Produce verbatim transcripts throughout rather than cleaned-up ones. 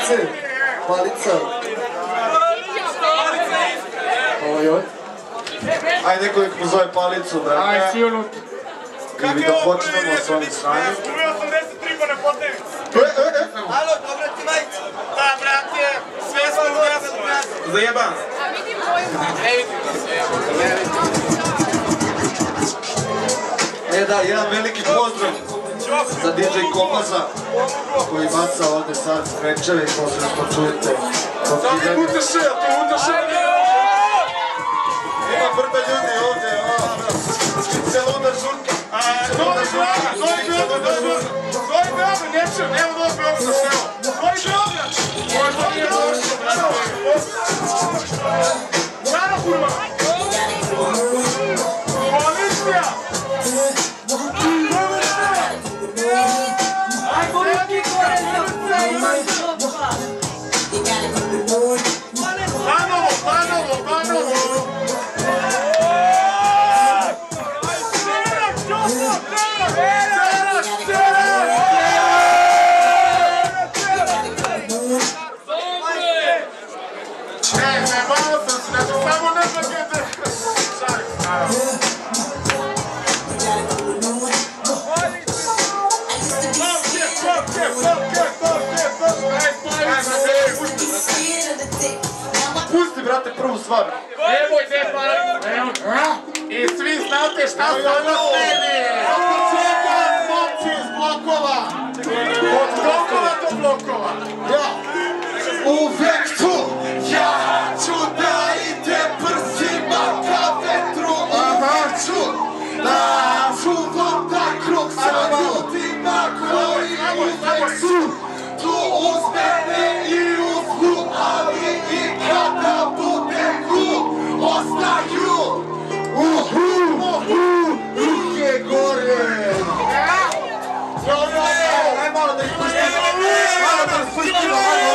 palice, palica. Ojoj. Ajde, neko ih pozove palicu, brate. Aj, svi unutra. I mi da počnemo s ovim sranjem. osamdeset tri pa ne podne. E, e, e. Alo, dobro ti majicu. Da, brate, sve smo u deset, brate. Zajeban. A vidim moju. Ne vidim da se E da, jedan veliki pozdrav za D J Kopaza koji baca ovdje sad skrečeve i pozdrav što čujete. Sad je Utaše, a to Utaše. Ima brda ljudi ovdje, cijela onda žurka. Zove Beograd, zove Beograd, zove Beograd, neće, nema doći Beograd za šnjelo. Zove Beograd! Zove to nije došlo, brate. Brano, kurva! Policija! Ajmo neki korez za sve, imaj sopa! Panovo, panovo, panovo! Pusti, brate, prvu stvar. Nemoj, ne param. I svi znate šta su ono steli. Od čega, momci iz blokova? Od blokova do blokova. Ja, uvek tu, ja ću da idem prsima ka vetru i neću da čuvam da krug sa ljudima koji uvek su tu uz mene i uz zlu, ali i kada bude glu, ostaju uhu, uhu, ruke gore. Dobro je, aj malo da ih pustimo, malo da ih pustimo,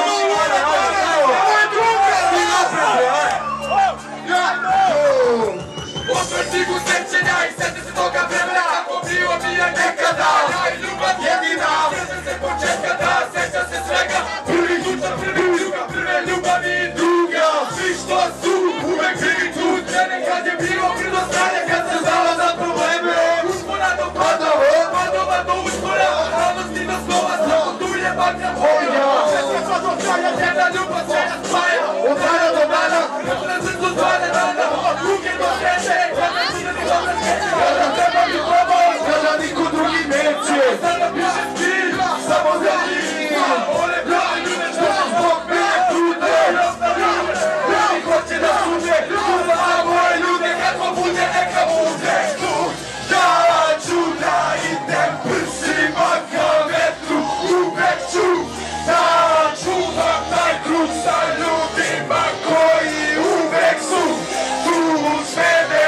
Osvrti u sećenja i sjeti se toga vremena kako bilo mi je nekada. Ljubav jedina, sjećam se početka da sećam se svega. Prvi jučer, prvi druga, prve ljubavi i druga. Svi što su uvek bili tu uz mene kad je bilo brdo strane, kad se znala za probleme. Uspona do padova, padova do uspona, od radosti do slova, samo tu je bagra moja. Sjeća sva do kraja, jedna ljubav se ne spaja. Od dana do dana, na srcu zvane dana, od ruke do sreće. Kada treba mi pomoć, kada niko drugi neće. Sada piše stil, samo za njih. One pravi ljude što se zbog mene trude. Oni hoće da sude, suda za moje ljude. Kako bude, neka bude. Ja ću da idem prsima ka vetru. Uvek ću da čuvam taj krug sa ljudima koji uvek su tu uz mene.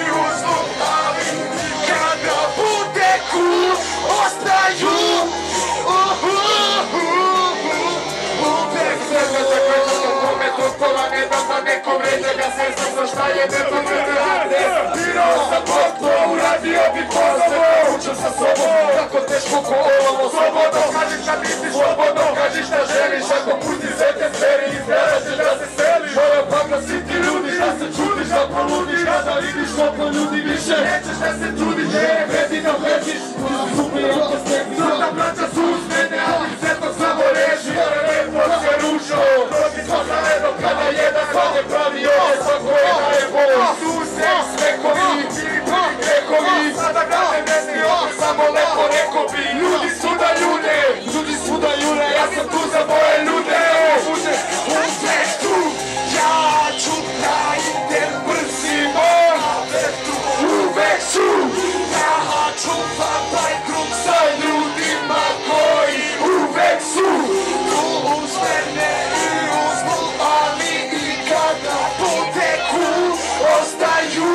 Ostaju uvek svega za kvećasto kome tokova ne da pa neko vređa ga svesno za šta je nema mene rade. Birao sam potko, uradio bi posle, učio sa sobom kako teško ko ovamo. Slobodno kažiš šta misliš, slobodno kažiš šta želiš. Ako pusti sve te sferi, izgledat ćeš da se seliš. Moja pamna si ti ljudi, šta se čudiš, da poludiš. Kada vidiš koliko ljudi više, nećeš da se trudiš. Ne, vredi da vrediš. Sada braća su uz mene, ali sve to samo reši. Lepo se rušo, protiv toga redom kada jedan svade pravi ovdje. Svako je da je bol, tu se smekovi, grekovi. Sada građe ne sni ovdje, samo lepo reko bi. Ljudi su da ljude, ljudi su da jure, ja sam tu za moje ljude. Uvek tu, ja ću da idem prsima. Uvek ću da čuvam taj krug sa ljudima koji uvek su tu uz mene i uz mlu, ali i kada poteku ostaju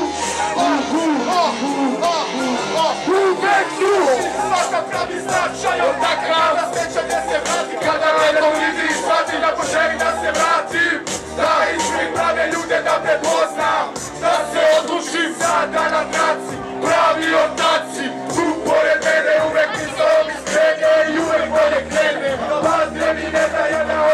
uvek tu. Svaka pravi značaj od takav da sećanje se vrati, kada neko vidi i shvati da poželi da se vratim, da izbrim prave ljude da prepoznam, da se odlučim sada na traci. Pravi otaci, tu pored mene uvek mi zove iz krene i uvek bolje krenem. Bazne mi ne daje da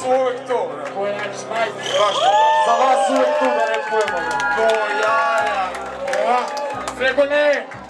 su uvijek to. Ko je naš majke? Za vas uvijek tu da repujemo. Do jaja. Nego ne.